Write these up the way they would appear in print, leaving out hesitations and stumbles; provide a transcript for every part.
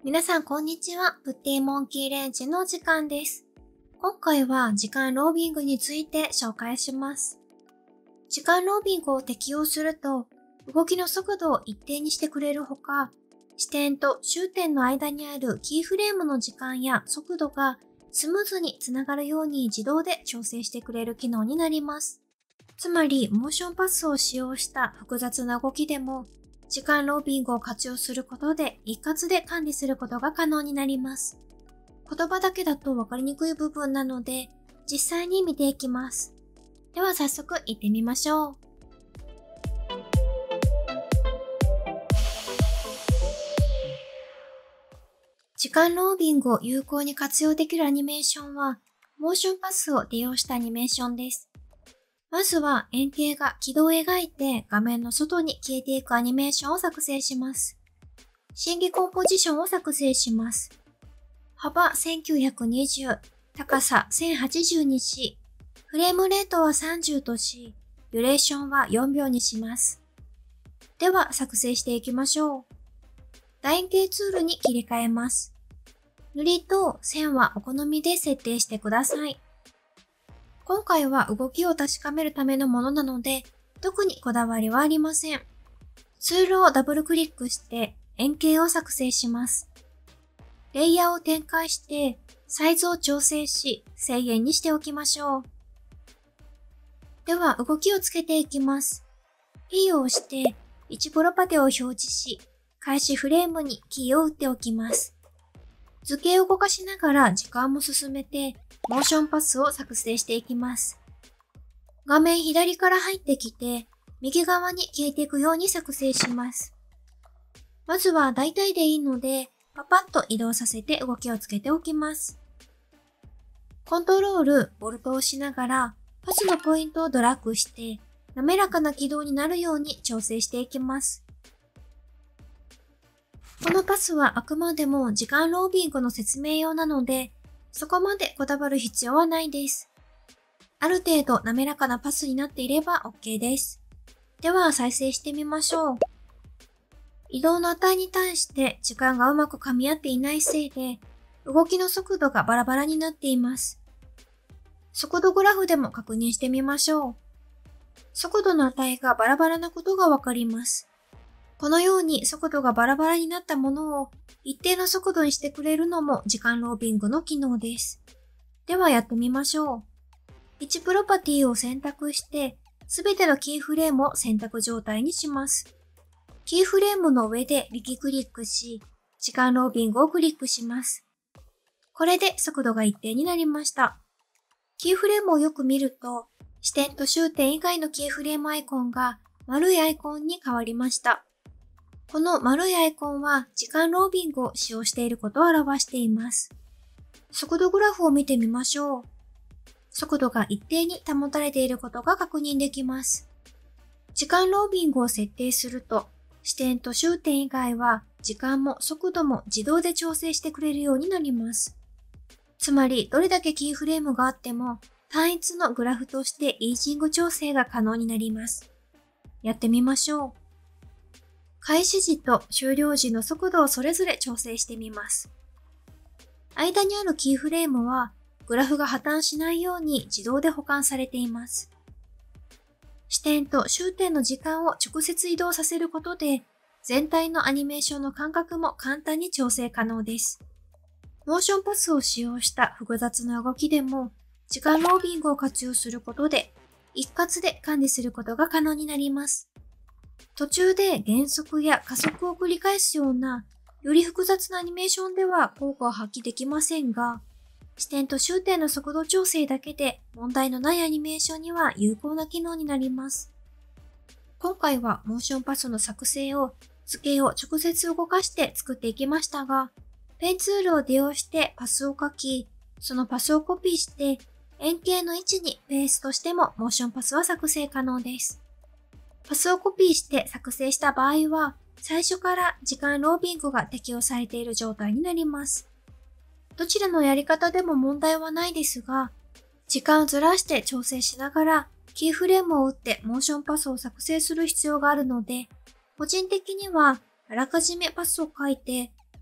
皆さんこんにちは。プッティモンキーレンチの時間です。今回は時間ロービングについて紹介します。時間ロービングを適用すると、動きの速度を一定にしてくれるほか、支点と終点の間にあるキーフレームの時間や速度がスムーズにつながるように自動で調整してくれる機能になります。つまり、モーションパスを使用した複雑な動きでも、時間ロービングを活用することで一括で管理することが可能になります。言葉だけだと分かりにくい部分なので、実際に見ていきます。では早速行ってみましょう。時間ロービングを有効に活用できるアニメーションは、モーションパスを利用したアニメーションです。まずは円形が軌道を描いて画面の外に消えていくアニメーションを作成します。審議コンポジションを作成します。幅1920、高さ1080にし、フレームレートは30とし、デュレーションは4秒にします。では作成していきましょう。楕円形ツールに切り替えます。塗りと線はお好みで設定してください。今回は動きを確かめるためのものなので、特にこだわりはありません。ツールをダブルクリックして円形を作成します。レイヤーを展開してサイズを調整し制限にしておきましょう。では動きをつけていきます。P を押して1プロパテを表示し、開始フレームにキーを打っておきます。図形を動かしながら時間も進めて、モーションパスを作成していきます。画面左から入ってきて、右側に消えていくように作成します。まずは大体でいいので、パパッと移動させて動きをつけておきます。コントロール、ボルトを押しながら、パスのポイントをドラッグして、滑らかな軌道になるように調整していきます。このパスはあくまでも時間ロービングの説明用なので、そこまでこだわる必要はないです。ある程度滑らかなパスになっていれば OK です。では再生してみましょう。移動の値に対して時間がうまく噛み合っていないせいで、動きの速度がバラバラになっています。速度グラフでも確認してみましょう。速度の値がバラバラなことがわかります。このように速度がバラバラになったものを一定の速度にしてくれるのも時間ロービングの機能です。ではやってみましょう。1プロパティを選択して、すべてのキーフレームを選択状態にします。キーフレームの上で右クリックし、時間ロービングをクリックします。これで速度が一定になりました。キーフレームをよく見ると、支点と終点以外のキーフレームアイコンが丸いアイコンに変わりました。この丸いアイコンは時間ロービングを使用していることを表しています。速度グラフを見てみましょう。速度が一定に保たれていることが確認できます。時間ロービングを設定すると、支点と終点以外は時間も速度も自動で調整してくれるようになります。つまり、どれだけキーフレームがあっても単一のグラフとしてイージング調整が可能になります。やってみましょう。開始時と終了時の速度をそれぞれ調整してみます。間にあるキーフレームはグラフが破綻しないように自動で保管されています。支点と終点の時間を直接移動させることで全体のアニメーションの間隔も簡単に調整可能です。モーションパスを使用した複雑な動きでも時間ロービングを活用することで一括で管理することが可能になります。途中で減速や加速を繰り返すような、より複雑なアニメーションでは効果を発揮できませんが、支点と終点の速度調整だけで問題のないアニメーションには有効な機能になります。今回はモーションパスの作成を図形を直接動かして作っていきましたが、ペンツールを利用してパスを書き、そのパスをコピーして円形の位置にペーストしてもモーションパスは作成可能です。パスをコピーして作成した場合は、最初から時間ロービングが適用されている状態になります。どちらのやり方でも問題はないですが、時間をずらして調整しながら、キーフレームを打ってモーションパスを作成する必要があるので、個人的にはあらかじめパスを書いて、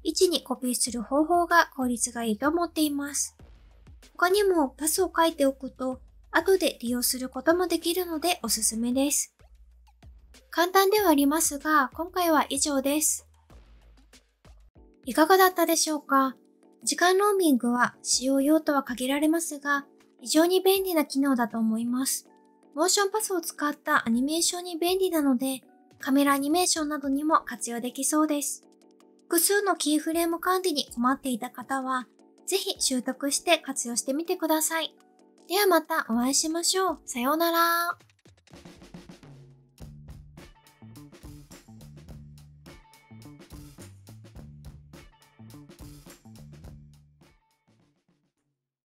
位置にコピーする方法が効率がいいと思っています。他にもパスを書いておくと、後で利用することもできるのでおすすめです。簡単ではありますが、今回は以上です。いかがだったでしょうか？時間ローミングは使用用途は限られますが、非常に便利な機能だと思います。モーションパスを使ったアニメーションに便利なので、カメラアニメーションなどにも活用できそうです。複数のキーフレーム管理に困っていた方は、ぜひ習得して活用してみてください。ではまたお会いしましょう。さようなら。